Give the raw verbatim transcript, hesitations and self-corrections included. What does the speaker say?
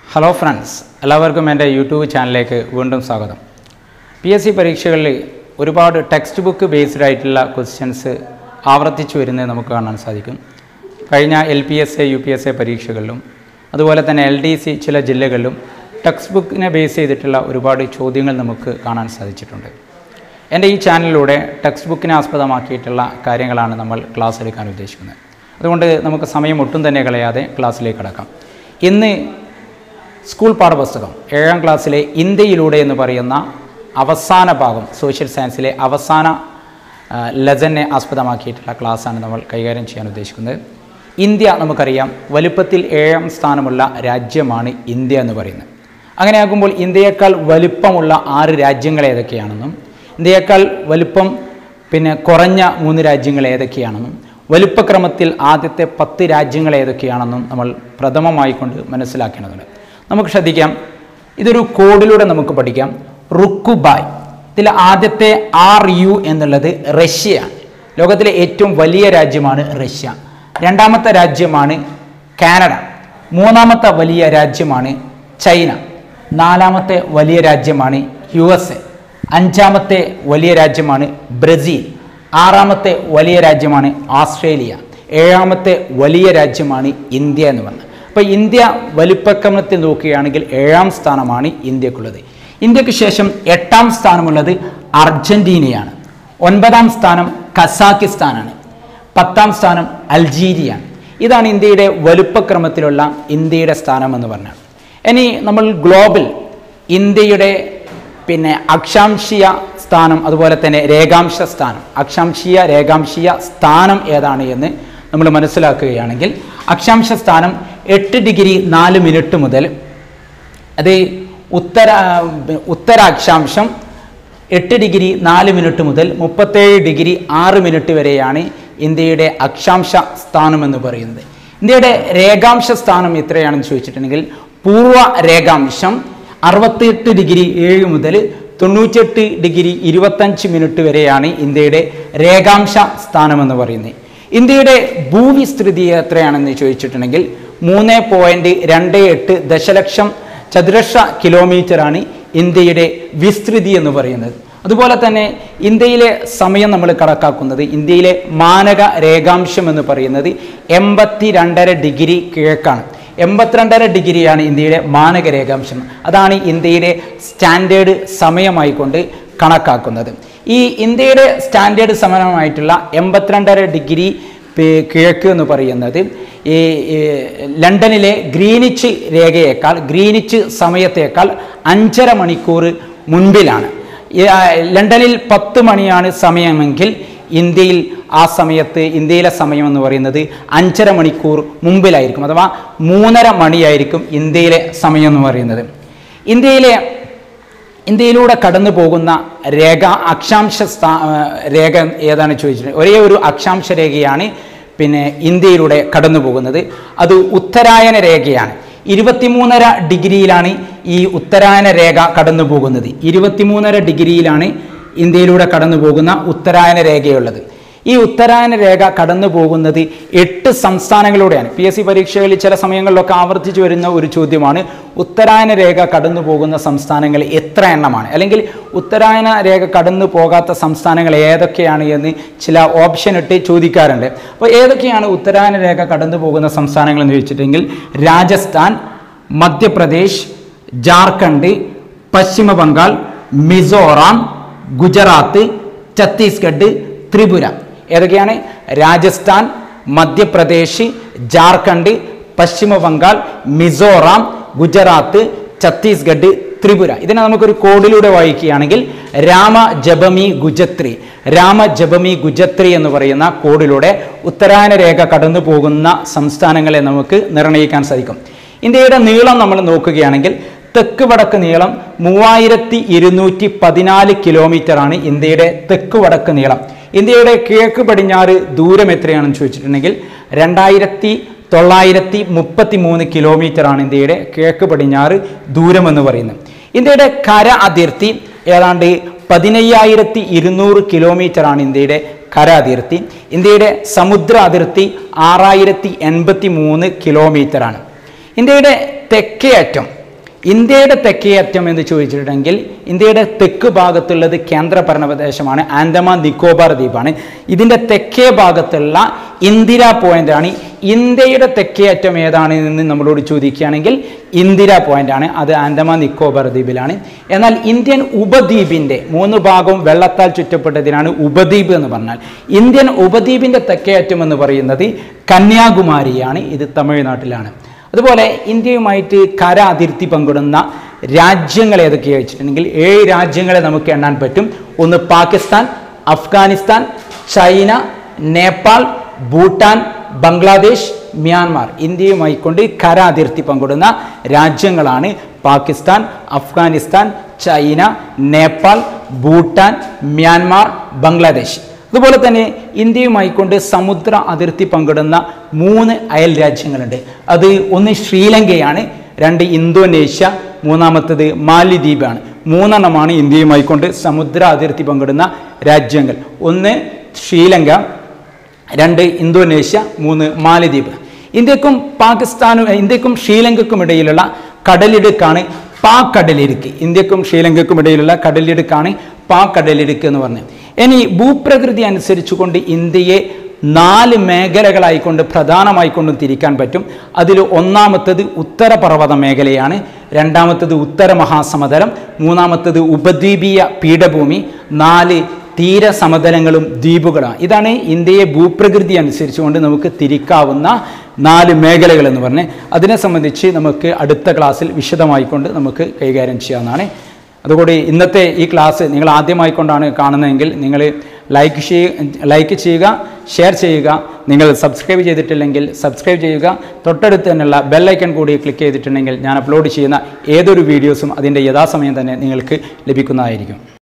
Hello friends, എല്ലാവർക്കും എൻ്റെ YouTube ചാനലിലേക്ക് വീണ്ടും സ്വാഗതം. പി എസ് സി പരീക്ഷകളിൽ ഒരുപാട് ടെക്സ്റ്റ് ബുക്ക് ബേസ്ഡ് ആയിട്ടുള്ള ക്വസ്റ്റ്യൻസ് ആവർത്തിച്ചു വരുന്നത് നമുക്ക് കാണാൻ സാധിക്കും. കഴിഞ്ഞ L P S A U P S A പരീക്ഷകളിലും അതുപോലെ തന്നെ എൽ ഡി സി ചില ജില്ലകളിലും ടെക്സ്റ്റ് ബുക്കിനെ ബേസ് ചെയ്തിട്ടുള്ള ഒരുപാട് ചോദ്യങ്ങൾ നമുക്ക് കാണാൻ സാധിച്ചിട്ടുണ്ട്. എൻ്റെ ഈ ചാനലിലൂടെ ടെക്സ്റ്റ് ബുക്കിനെ ആസ്പദമാക്കിയിട്ടുള്ള കാര്യങ്ങളാണ് നമ്മൾ ക്ലാസ് എടുക്കാൻ ഉദ്ദേശിക്കുന്നത്. അതുകൊണ്ട് നമുക്ക് സമയം ഒട്ടും തന്നെ കളയാതെ ക്ലാസ്സിലേക്ക് കടക്കാം. ഇന്ന് സ്കൂൾ പാഠപുസ്തകം ഏഴാം ക്ലാസ്സിലെ ഇന്ത്യയിലൂടെ എന്ന് പറയുന്ന അവസാന ഭാഗം, സോഷ്യൽ സയൻസിലെ അവസാന ലെസനെ ആസ്പദമാക്കിയിട്ടുള്ള ക്ലാസ്സാണ് നമ്മൾ കൈകാര്യം ചെയ്യാൻ ഉദ്ദേശിക്കുന്നത്. ഇന്ത്യ നമുക്കറിയാം, വലുപ്പത്തിൽ ഏഴാം സ്ഥാനമുള്ള രാജ്യമാണ് ഇന്ത്യ എന്ന് പറയുന്നത്. അങ്ങനെയാകുമ്പോൾ ഇന്ത്യയേക്കാൾ വലുപ്പമുള്ള ആറ് രാജ്യങ്ങൾ ഏതൊക്കെയാണെന്നും ഇന്ത്യയേക്കാൾ വലുപ്പം പിന്നെ കുറഞ്ഞ മൂന്ന് രാജ്യങ്ങൾ ഏതൊക്കെയാണെന്നും വലുപ്പക്രമത്തിൽ ആദ്യത്തെ പത്ത് രാജ്യങ്ങൾ ഏതൊക്കെയാണെന്നും നമ്മൾ പ്രഥമമായിക്കൊണ്ട് മനസ്സിലാക്കേണ്ടതുണ്ട്. നമുക്ക് ശ്രദ്ധിക്കാം, ഇതൊരു കോഡിലൂടെ നമുക്ക് പഠിക്കാം. റുക്കുബായ്, ഇതിൽ ആദ്യത്തെ ആർ യു എന്നുള്ളത് റഷ്യയാണ്. ലോകത്തിലെ ഏറ്റവും വലിയ രാജ്യമാണ് റഷ്യ. രണ്ടാമത്തെ രാജ്യമാണ് കാനഡ. മൂന്നാമത്തെ വലിയ രാജ്യമാണ് ചൈന. നാലാമത്തെ വലിയ രാജ്യമാണ് യു എസ് എ. അഞ്ചാമത്തെ വലിയ രാജ്യമാണ് ബ്രസീൽ. ആറാമത്തെ വലിയ രാജ്യമാണ് ഓസ്ട്രേലിയ. ഏഴാമത്തെ വലിയ രാജ്യമാണ് ഇന്ത്യ എന്ന് പറഞ്ഞത്. അപ്പോൾ ഇന്ത്യ വലുപ്പക്രമത്തിൽ നോക്കുകയാണെങ്കിൽ ഏഴാം സ്ഥാനമാണ് ഇന്ത്യക്കുള്ളത്. ഇന്ത്യക്ക് ശേഷം എട്ടാം സ്ഥാനമുള്ളത് അർജന്റീനയാണ്. ഒൻപതാം സ്ഥാനം കസാക്കിസ്ഥാനാണ്. പത്താം സ്ഥാനം അൾജീരിയയാണ്. ഇതാണ് ഇന്ത്യയുടെ വലുപ്പക്രമത്തിലുള്ള ഇന്ത്യയുടെ സ്ഥാനം എന്ന് പറഞ്ഞാൽ. ഇനി നമ്മൾ ഗ്ലോബൽ ഇന്ത്യയുടെ പിന്നെ അക്ഷാംശീയ സ്ഥാനം, അതുപോലെ തന്നെ രേഖാംശ സ്ഥാനം, അക്ഷാംശീയ രേഖാംശീയ സ്ഥാനം ഏതാണ് എന്ന് നമ്മൾ മനസ്സിലാക്കുകയാണെങ്കിൽ അക്ഷാംശ സ്ഥാനം എട്ട് ഡിഗ്രി നാല് മിനിറ്റ് മുതൽ, അത് ഉത്തര ഉത്തരാക്ഷാംശം എട്ട് ഡിഗ്രി നാല് മിനിറ്റ് മുതൽ മുപ്പത്തേഴ് ഡിഗ്രി ആറ് മിനിറ്റ് വരെയാണ് ഇന്ത്യയുടെ അക്ഷാംശ സ്ഥാനം എന്ന് പറയുന്നത്. ഇന്ത്യയുടെ രേഖാംശ സ്ഥാനം എത്രയാണെന്ന് ചോദിച്ചിട്ടുണ്ടെങ്കിൽ പൂർവ്വ രേഖാംശം അറുപത്തിയെട്ട് ഡിഗ്രി ഏഴ് മുതൽ തൊണ്ണൂറ്റെട്ട് ഡിഗ്രി ഇരുപത്തഞ്ച് മിനിറ്റ് വരെയാണ് ഇന്ത്യയുടെ രേഖാംശ സ്ഥാനം എന്ന് പറയുന്നത്. ഇന്ത്യയുടെ ഭൂവിസ്തൃതി എത്രയാണെന്ന് ചോദിച്ചിട്ടുണ്ടെങ്കിൽ മൂന്ന് പോയിൻറ്റ് രണ്ട് എട്ട് ദശലക്ഷം ചതുരശ്ര കിലോമീറ്ററാണ് ഇന്ത്യയുടെ വിസ്തൃതി എന്ന് പറയുന്നത്. അതുപോലെ തന്നെ ഇന്ത്യയിലെ സമയം നമ്മൾ കണക്കാക്കുന്നത്, ഇന്ത്യയിലെ മാനക രേഖാംശം എന്ന് പറയുന്നത് എൺപത്തി രണ്ടര ഡിഗ്രി കിഴക്കാണ്. എൺപത്തിരണ്ടര ഡിഗ്രിയാണ് ഇന്ത്യയുടെ മാനക രേഖാംശം. അതാണ് ഇന്ത്യയുടെ സ്റ്റാൻഡേർഡ് സമയമായിക്കൊണ്ട് കണക്കാക്കുന്നത്. ഈ ഇന്ത്യയുടെ സ്റ്റാൻഡേർഡ് സമയമായിട്ടുള്ള എൺപത്തിരണ്ടര ഡിഗ്രി കിഴക്ക് എന്ന് പറയുന്നത് ഈ ലണ്ടനിലെ ഗ്രീനിച്ച് രേഖയേക്കാൾ, ഗ്രീനിച്ച് സമയത്തേക്കാൾ അഞ്ചര മണിക്കൂർ മുൻപിലാണ്. ലണ്ടനിൽ പത്ത് മണിയാണ് സമയമെങ്കിൽ ഇന്ത്യയിൽ ആ സമയത്ത് ഇന്ത്യയിലെ സമയം എന്ന് പറയുന്നത് അഞ്ചര മണിക്കൂർ മുമ്പിലായിരിക്കും, അഥവാ മൂന്നര മണിയായിരിക്കും ഇന്ത്യയിലെ സമയം എന്ന് പറയുന്നത്. ഇന്ത്യയിലെ ഇന്ത്യയിലൂടെ കടന്നു പോകുന്ന രേഖ, അക്ഷാംശ സ്ഥാ രേഖ ഏതാണ് ചോദിച്ചിട്ടുണ്ടെങ്കിൽ ഒരേ ഒരു അക്ഷാംശ രേഖയാണ് പിന്നെ ഇന്ത്യയിലൂടെ കടന്നു പോകുന്നത്. അത് ഉത്തരായന രേഖയാണ്. ഇരുപത്തിമൂന്നര ഡിഗ്രിയിലാണ് ഈ ഉത്തരായന രേഖ കടന്നു പോകുന്നത്. ഇരുപത്തിമൂന്നര ഡിഗ്രിയിലാണ് ഇന്ത്യയിലൂടെ കടന്നു പോകുന്ന ഉത്തരായന രേഖയുള്ളത്. ഈ ഉത്തരായന രേഖ കടന്നു പോകുന്നത് എട്ട് സംസ്ഥാനങ്ങളിലൂടെയാണ്. പി എസ് സി പരീക്ഷകളിൽ ചില സമയങ്ങളിലൊക്കെ ആവർത്തിച്ചു വരുന്ന ഒരു ചോദ്യമാണ്, ഉത്തരായന രേഖ കടന്നു പോകുന്ന സംസ്ഥാനങ്ങൾ എത്ര എണ്ണമാണ്, അല്ലെങ്കിൽ ഉത്തരായന രേഖ കടന്നു പോകാത്ത സംസ്ഥാനങ്ങൾ ഏതൊക്കെയാണ് എന്ന് ചില ഓപ്ഷൻ ഇട്ട് ചോദിക്കാറുണ്ട്. അപ്പോൾ ഏതൊക്കെയാണ് ഉത്തരായന രേഖ കടന്നു പോകുന്ന സംസ്ഥാനങ്ങൾ എന്ന് ചോദിച്ചിട്ടുണ്ടെങ്കിൽ രാജസ്ഥാൻ, മധ്യപ്രദേശ്, ജാർഖണ്ഡ്, പശ്ചിമ ബംഗാൾ, മിസോറാം, ഗുജറാത്ത്, ഛത്തീസ്ഗഡ്, ത്രിപുര. ഏതൊക്കെയാണ്? രാജസ്ഥാൻ, മധ്യപ്രദേശ്, ജാർഖണ്ഡ്, പശ്ചിമ ബംഗാൾ, മിസോറാം, ഗുജറാത്ത്, ഛത്തീസ്ഗഡ്, ത്രിപുര. ഇതിനെ നമുക്കൊരു കോഡിലൂടെ വായിക്കുകയാണെങ്കിൽ രാമ ജപമി ഗുജത്രി, രാമ ജപമി ഗുജത്രി എന്ന് പറയുന്ന കോഡിലൂടെ ഉത്തരായന രേഖ കടന്നു പോകുന്ന സംസ്ഥാനങ്ങളെ നമുക്ക് നിർണ്ണയിക്കാൻ സാധിക്കും. ഇന്ത്യയുടെ നീളം നമ്മൾ നോക്കുകയാണെങ്കിൽ തെക്ക് വടക്ക് നീളം മൂവായിരത്തി ഇരുന്നൂറ്റി പതിനാല് കിലോമീറ്ററാണ് ഇന്ത്യയുടെ തെക്ക് വടക്ക് നീളം. ഇന്ത്യയുടെ കിഴക്ക് പടിഞ്ഞാറ് ദൂരം എത്രയാണെന്ന് ചോദിച്ചിട്ടുണ്ടെങ്കിൽ രണ്ടായിരത്തി തൊള്ളായിരത്തി മുപ്പത്തി മൂന്ന് കിലോമീറ്ററാണ് ഇന്ത്യയുടെ കിഴക്ക് പടിഞ്ഞാറ് ദൂരം എന്ന് പറയുന്നത്. ഇന്ത്യയുടെ കര അതിർത്തി ഏതാണ്ട് പതിനയ്യായിരത്തി ഇരുന്നൂറ് കിലോമീറ്ററാണ് ഇന്ത്യയുടെ കര അതിർത്തി. ഇന്ത്യയുടെ സമുദ്ര അതിർത്തി ആറായിരത്തി എൺപത്തി മൂന്ന് കിലോമീറ്ററാണ്. ഇന്ത്യയുടെ തെക്കേ അറ്റം ഇന്ത്യയുടെ തെക്കേ അറ്റം എന്ന് ചോദിച്ചിട്ടുണ്ടെങ്കിൽ ഇന്ത്യയുടെ തെക്ക് ഭാഗത്തുള്ളത് കേന്ദ്രഭരണ പ്രദേശമാണ്, ആൻഡമാൻ നിക്കോബാർ ദ്വീപാണ്. ഇതിൻ്റെ തെക്കേ ഭാഗത്തുള്ള ഇന്ദിര പോയിന്റ് ആണ്. ഇന്ത്യയുടെ തെക്കേ അറ്റം ഏതാണ് എന്ന് നമ്മളോട് ചോദിക്കുകയാണെങ്കിൽ ഇന്ദിര പോയിന്റ് ആണ്, അത് ആൻഡമാൻ നിക്കോബാർ ദ്വീപിലാണ്. എന്നാൽ ഇന്ത്യൻ ഉപദ്വീപിൻ്റെ മൂന്ന് ഭാഗവും വെള്ളത്താൽ ചുറ്റപ്പെട്ടതിനാണ് ഉപദ്വീപ് എന്ന് പറഞ്ഞാൽ. ഇന്ത്യൻ ഉപദ്വീപിൻ്റെ തെക്കേ അറ്റം എന്ന് പറയുന്നത് കന്യാകുമാരിയാണ്, ഇത് തമിഴ്നാട്ടിലാണ്. അതുപോലെ ഇന്ത്യയുമായിട്ട് കര അതിർത്തി പങ്കിടുന്ന രാജ്യങ്ങൾ ഏതൊക്കെയാണ് വെച്ചിട്ടുണ്ടെങ്കിൽ ഏഴ് രാജ്യങ്ങളെ നമുക്ക് എണ്ണാൻ പറ്റും. ഒന്ന് പാകിസ്ഥാൻ, അഫ്ഗാനിസ്ഥാൻ, ചൈന, നേപ്പാൾ, ഭൂട്ടാൻ, ബംഗ്ലാദേശ്, മ്യാൻമാർ. ഇന്ത്യയുമായി കൊണ്ട് കര അതിർത്തി പങ്കിടുന്ന രാജ്യങ്ങളാണ് പാകിസ്ഥാൻ, അഫ്ഗാനിസ്ഥാൻ, ചൈന, നേപ്പാൾ, ഭൂട്ടാൻ, മ്യാൻമാർ, ബംഗ്ലാദേശ്. അതുപോലെ തന്നെ ഇന്ത്യയുമായി കൊണ്ട് സമുദ്ര അതിർത്തി പങ്കിടുന്ന മൂന്ന് അയൽ രാജ്യങ്ങളുണ്ട്. അത് ഒന്ന് ശ്രീലങ്കയാണ്, രണ്ട് ഇന്തോനേഷ്യ, മൂന്നാമത്തത് മാലിദ്വീപാണ്. മൂന്നെണ്ണമാണ് ഇന്ത്യയുമായി കൊണ്ട് സമുദ്ര അതിർത്തി പങ്കിടുന്ന രാജ്യങ്ങൾ. ഒന്ന് ശ്രീലങ്ക, രണ്ട് ഇന്തോനേഷ്യ, മൂന്ന് മാലിദ്വീപ്. ഇന്ത്യക്കും പാകിസ്ഥാനും ഇന്ത്യക്കും ശ്രീലങ്കയ്ക്കും ഇടയിലുള്ള കടലിടുക്കാണ് പാക് കടലിടുക്ക്. ഇന്ത്യക്കും ശ്രീലങ്കയ്ക്കും ഇടയിലുള്ള കടലിടുക്കാണ് പാക് കടലിടുക്ക് എന്ന് പറഞ്ഞത്. ഇനി ഭൂപ്രകൃതി അനുസരിച്ചുകൊണ്ട് ഇന്ത്യയെ നാല് മേഖലകളായിക്കൊണ്ട് പ്രധാനമായിക്കൊണ്ടും തിരിക്കാൻ പറ്റും. അതിൽ ഒന്നാമത്തത് ഉത്തരപർവ്വത മേഖലയാണ്, രണ്ടാമത്തത് ഉത്തര മഹാസമതലം, മൂന്നാമത്തത് ഉപദ്വീപീയ പീഠഭൂമി, നാല് തീരസമതലങ്ങളും ദ്വീപുകളാണ്. ഇതാണ് ഇന്ത്യയെ ഭൂപ്രകൃതി അനുസരിച്ചുകൊണ്ട് നമുക്ക് തിരിക്കാവുന്ന നാല് മേഖലകൾ എന്ന് പറഞ്ഞ്. അതിനെ സംബന്ധിച്ച് നമുക്ക് അടുത്ത ക്ലാസ്സിൽ വിശദമായിക്കൊണ്ട് നമുക്ക് കൈകാര്യം ചെയ്യാവുന്നതാണ്. അതുകൂടി ഇന്നത്തെ ഈ ക്ലാസ് നിങ്ങൾ ആദ്യമായിക്കൊണ്ടാണ് കാണുന്നതെങ്കിൽ നിങ്ങൾ ലൈക്ക് ചെയ്യുക ലൈക്ക് ചെയ്യുക ഷെയർ ചെയ്യുക. നിങ്ങൾ സബ്സ്ക്രൈബ് ചെയ്തിട്ടില്ലെങ്കിൽ സബ്സ്ക്രൈബ് ചെയ്യുക. തൊട്ടടുത്ത് തന്നെയുള്ള ബെല്ലൈക്കൺ കൂടി ക്ലിക്ക് ചെയ്തിട്ടുണ്ടെങ്കിൽ ഞാൻ അപ്ലോഡ് ചെയ്യുന്ന ഏതൊരു വീഡിയോസും അതിൻ്റെ യഥാസമയം തന്നെ നിങ്ങൾക്ക് ലഭിക്കുന്നതായിരിക്കും.